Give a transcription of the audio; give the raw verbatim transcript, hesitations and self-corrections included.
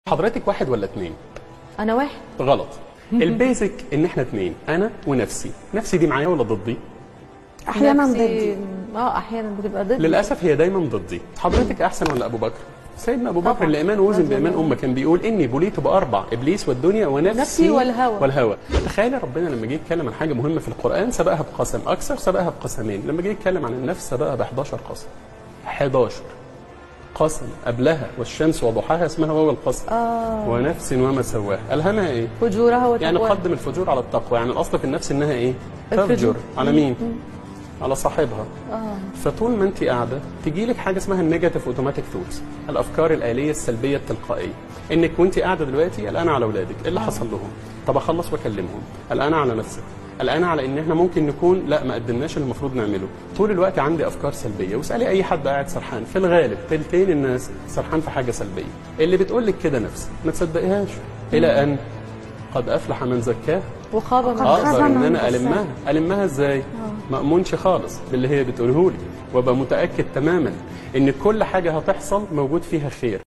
حضرتك واحد ولا اتنين؟ انا واحد. غلط. البيزك ان احنا اتنين، انا ونفسي. نفسي دي معايا ولا ضدي؟ احيانا نفسي- ضدي. اه احيانا بتبقى ضدي. للاسف هي دايما ضدي. حضرتك احسن ولا ابو بكر؟ سيدنا ابو بكر طبعاً. اللي ايمان وزن رضي بايمان الله امه كان بيقول اني بليت باربع: ابليس والدنيا ونفسي نفسي والهوى. والهوى. تخيل ربنا لما جه يتكلم عن حاجه مهمه في القران سبقها بقسم، اكثر سبقها بقسمين، لما جه يتكلم عن النفس سبقها ب احداشر قسم. احداشر قسم قبلها، والشمس وضحاها اسمها واو القسم. اه ونفس وما سواها، الهمها ايه؟ فجورها وتقواها. يعني قدم الفجور على التقوى، يعني الاصل في النفس انها ايه؟ الفجور. تفجر على مين؟ على صاحبها. اه فطول ما انت قاعده تيجي لك حاجه اسمها النيجاتيف اوتوماتيك ثوتس، الافكار الاليه السلبيه التلقائيه، انك وانت قاعده دلوقتي قلقانه على اولادك، ايه اللي حصل لهم؟ طب اخلص واكلمهم، قلقانه على نفسك، قلقانه على ان احنا ممكن نكون لا ما قدمناش اللي المفروض نعمله، طول الوقت عندي افكار سلبيه، واسالي اي حد قاعد سرحان، في الغالب تلتين الناس سرحان في حاجه سلبيه، اللي بتقول لك كده نفسك، ما تصدقيهاش، الى ان قد افلح من زكاه. وخاب من خاب اقدر من ان انا دساها. المها، المها ازاي؟ ما امنش خالص باللي هي بتقوله لي، وابقى متاكد تماما ان كل حاجه هتحصل موجود فيها خير.